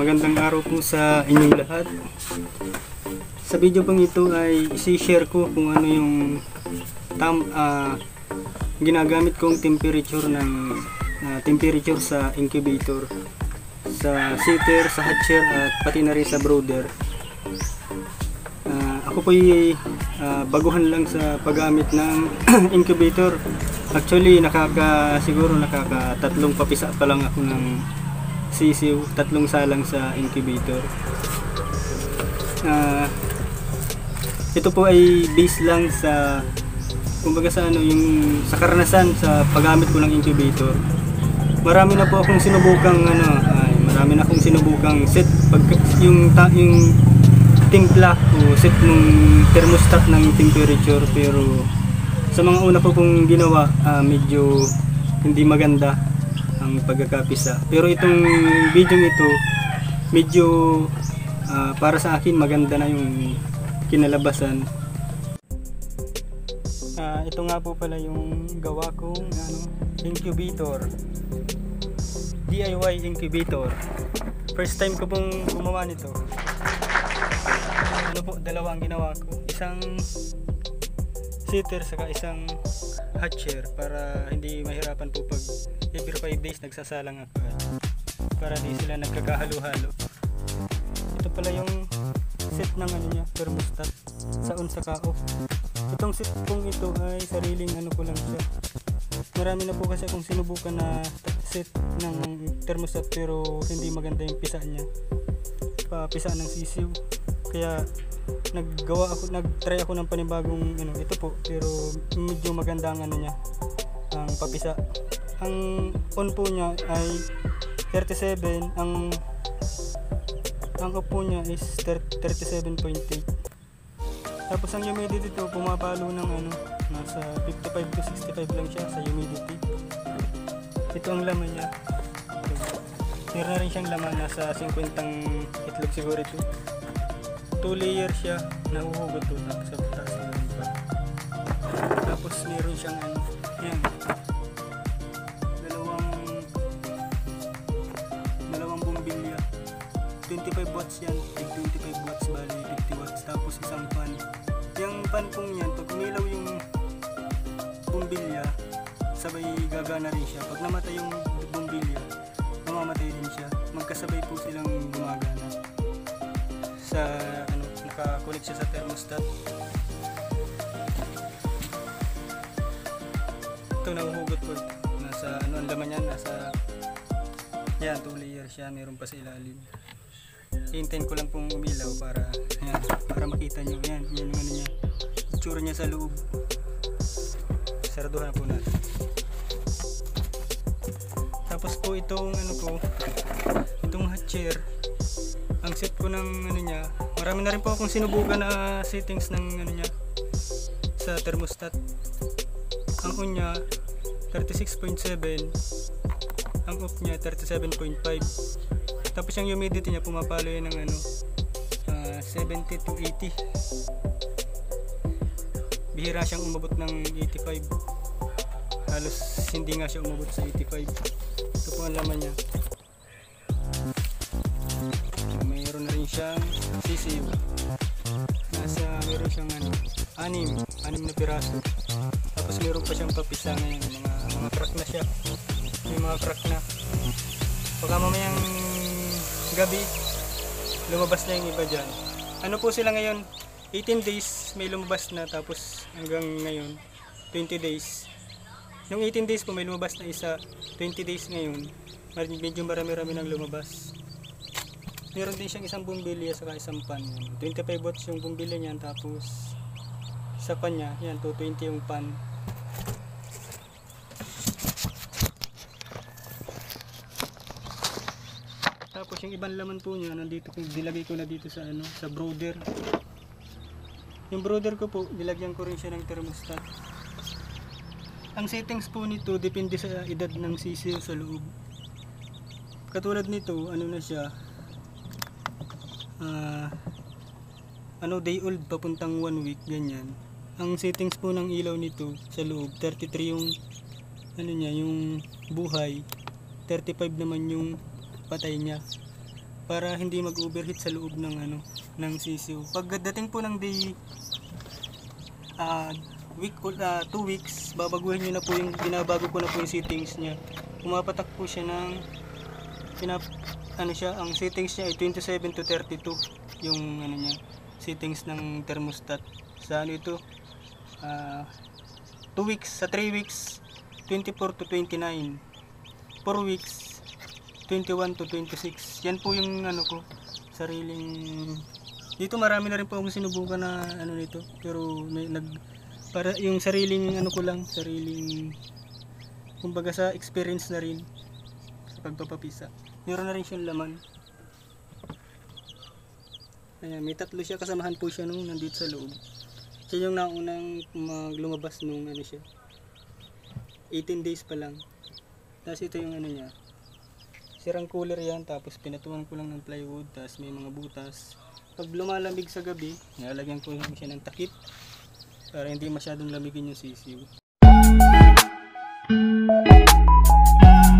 Magandang araw po sa inyong lahat. Sa video pong ito ay isi-share ko kung ano yung ginagamit kong temperature sa incubator, sa setter, sa hatcher at pati na rin sa brooder. Ako po ay baguhan lang sa paggamit ng incubator. Actually siguro nakakatatlong papisa pa lang ako ng sisiw, 3 salang sa incubator. Ito po ay base lang sa kumbaga sa yung sa karanasan sa paggamit ko ng incubator. Marami na akong sinubukang set yung timpla o set ng thermostat ng temperature, pero sa mga una po pong ginawa medyo hindi maganda ang pagkakapisa. Pero itong video ito medyo para sa akin maganda na yung kinalabasan. Ito nga po pala yung gawa kong incubator, DIY incubator. First time ko pong gumawa nito. Dalawa ang ginawa ko, isang setter saka isang hatcher, para hindi mahirapan po pag every 5 days nagsasalang ako, para di sila nagkakahalo-halo. Ito pala yung set ng thermostat, sa on saka off. Itong set kong ito ay sariling ko lang siya. Marami na po kasi akong sinubukan na set ng thermostat, pero hindi maganda yung pisa niya, pisa ng sisiw. Kaya nag-try ako ng panibagong ito po, pero medyo maganda ang niya, ang papisa. Ang on po niya ay 37, ang off po niya is 37.8. Tapos ang humidity dito pumapalo ng nasa 55 to 65 lang siya sa humidity. Ito ang laman niya. Meron na rin siyang laman, nasa 50 itlog siguro ito. 2 layer siya, nahuhugot to sa taas ng iba. Tapos meron siyang dalawang bumbilya. 25 watts yan, 25 watts bali 50 watts. Tapos isang fan. Yung fan pong yan, pag umilaw yung bumbilya, sabay gagana rin siya. Pag namatay yung bumbilya, mamamatay din siya. Magkasabay po silang gumagana. Naka-connect siya sa thermostat. Ito nahuhugot po. Nasa ang laman niya, nasa 2 layer siya, meron pa sa ilalim. Hintayin ko lang pong umilaw para makita nyo. Yan yung niya, itsura niya sa loob. Saraduhan na po natin. Tapos po itong itong hatcher, ang set ko ng niya, marami na rin po akong sinubukan na settings ng niya sa thermostat. Ang on niya 36.7, ang off niya 37.5. Tapos yung humidity niya pumapalo yun ng 70 to 80. Bihira siyang umabot ng 85. Halos hindi nga siya umabot sa 85. Ito po ang laman niya. Mayroon na rin siyang sisiw. Meron siyang 6 na piraso. Tapos meron pa siyang papisa ngayon, mga crack na siya. May mga crack na. Baka mamayang gabi lumabas na yung iba dyan. Po sila ngayon, 18 days may lumabas na, tapos hanggang ngayon 20 days. Yung 18 days po may lumabas na isa, 20 days ngayon medyo marami-rami nang lumabas. Meron din siyang isang bumbilya saka isang pan. 25 watts yung bumbilya niyan, tapos sa pan niya, 220 yung pan. Tapos yung ibang laman po niya nandito, nilagay ko na dito sa sa brooder. Yung brooder ko po, nilagyan ko rin siya ng thermostat. Ang settings po nito depende sa edad ng sisiw sa loob. Katulad nito, na siya, day old papuntang 1 week, ganyan. Ang settings po ng ilaw nito sa loob, 33 yung yung buhay, 35 naman yung patay niya. para hindi mag-overheat sa loob ng ng sisiw. Pagdating po ng day week 2 weeks, babaguhin niyo na po yung binabago ko na po yung settings niya. Pumapatak po siya ng ang settings niya ay 27 to 32 yung niya, settings ng thermostat. Sa ito 2 weeks, sa 3 weeks 24 to 29, 4 weeks 21 to 26. Yan po yung ko, sariling dito. Marami na rin po akong sinubukan na nito, pero may para yung sariling ko lang, sariling kumbaga sa experience na rin sa pagpapapisa. Meron na rin siyang laman. Ayan, may 3 siya, kasamahan po siya nung nandito sa loob. Siya yung naunang lumabas nung siya 18 days pa lang. Tapos ito yung niya, sirang cooler yan, tapos pinatuan ko lang ng plywood, tapos may mga butas. Pag lumalamig sa gabi, nilalagyan ko siya ng takip para hindi masyadong lamigin yung sisiw.